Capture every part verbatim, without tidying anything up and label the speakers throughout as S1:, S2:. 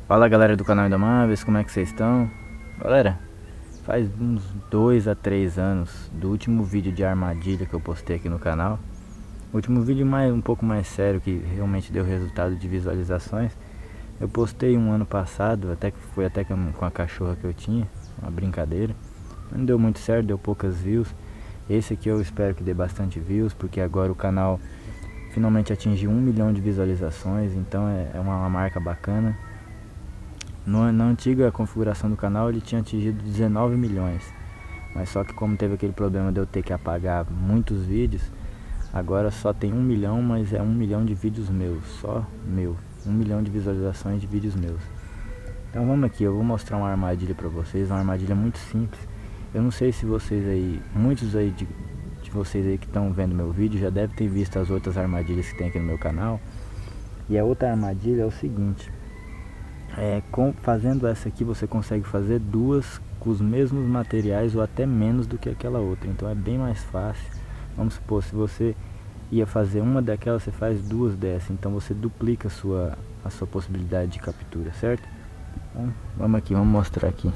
S1: Fala galera do canal Indomáveis, como é que vocês estão? Galera, faz uns dois a três anos do último vídeo de armadilha que eu postei aqui no canal. O último vídeo mais, um pouco mais sério, que realmente deu resultado de visualizações. Eu postei um ano passado, até que foi até com a cachorra que eu tinha, uma brincadeira. Não deu muito certo, deu poucas views. Esse aqui eu espero que dê bastante views, porque agora o canal finalmente atingiu um milhão de visualizações, então é, é uma, uma marca bacana. No, na antiga configuração do canal ele tinha atingido dezenove milhões, mas só que como teve aquele problema de eu ter que apagar muitos vídeos, agora só tem um milhão, mas é um milhão de vídeos meus, só meu, um milhão de visualizações de vídeos meus. Então vamos aqui, eu vou mostrar uma armadilha pra vocês, uma armadilha muito simples. Eu não sei se vocês aí, muitos aí de, de vocês aí que estão vendo meu vídeo já devem ter visto as outras armadilhas que tem aqui no meu canal. E a outra armadilha é o seguinte: É, com, fazendo essa aqui você consegue fazer duas com os mesmos materiais ou até menos do que aquela outra, então é bem mais fácil. Vamos supor, se você ia fazer uma daquelas, você faz duas dessas, então você duplica a sua, a sua possibilidade de captura, certo? Então, vamos aqui, vamos mostrar aqui.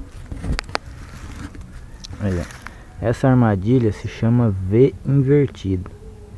S1: Olha, essa armadilha se chama V invertido.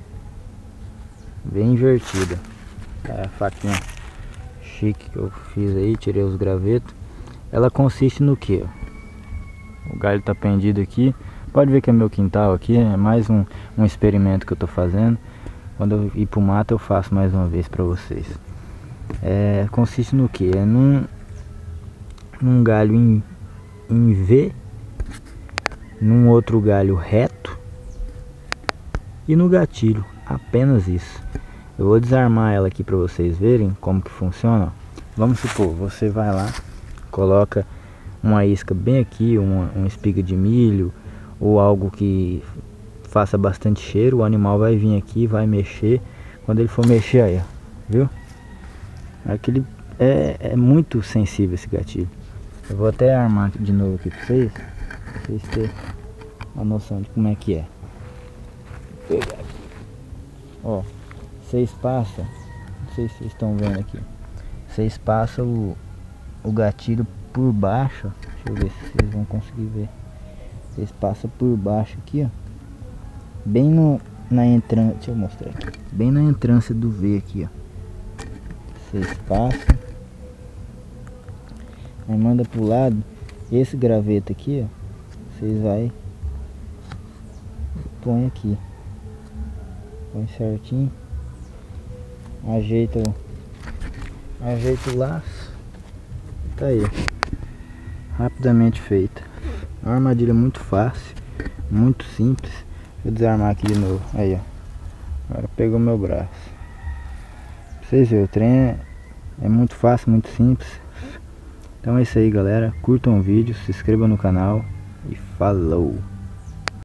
S1: V invertida. É a faquinha chique que eu fiz aí, tirei os gravetos. Ela consiste no que? O galho tá pendido aqui. Pode ver que é meu quintal aqui, é mais um, um experimento que eu tô fazendo. Quando eu ir pro mato eu faço mais uma vez pra vocês. É, consiste no que? É num, num galho em, em V, num outro galho reto e no gatilho, apenas isso. Eu vou desarmar ela aqui para vocês verem como que funciona. Vamos supor, você vai lá, coloca uma isca bem aqui, uma, uma espiga de milho ou algo que faça bastante cheiro. O animal vai vir aqui, vai mexer. Quando ele for mexer aí, ó, viu? Aquele é, é muito sensível esse gatilho. Eu vou até armar de novo aqui para vocês, pra vocês terem uma noção de como é que é. Vou pegar aqui. Ó, vocês passam, não sei se vocês estão vendo aqui, vocês passam o, o gatilho por baixo, ó. Deixa eu ver se vocês vão conseguir ver. Vocês passam por baixo aqui, ó, bem no, na entrância, deixa eu mostrar aqui, bem na entrância do V aqui, ó. Vocês passam, aí manda pro lado, esse graveto aqui, ó, vocês vai, põe aqui, põe certinho. Ajeita o, ajeita o laço. Tá aí, rapidamente feita. Uma armadilha muito fácil, muito simples. Vou desarmar aqui de novo. Aí, ó, agora pegou meu braço. Pra vocês verem, o trem é, é muito fácil, muito simples. Então é isso aí, galera. Curtam o vídeo, se inscrevam no canal e falou!